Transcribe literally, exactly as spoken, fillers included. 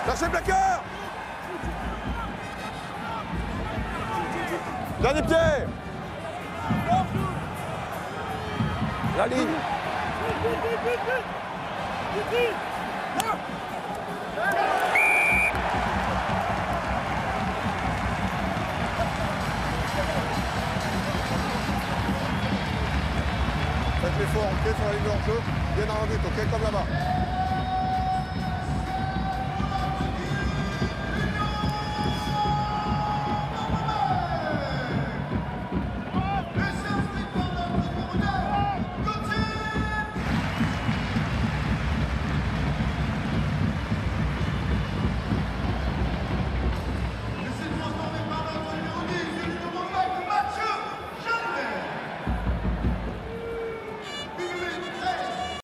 Lâchez le plaqueur. Dernier pied. La ligne. Faites l'effort, ok, sur la ligne de hors-jeu. Bien dans le but, ok, comme là-bas.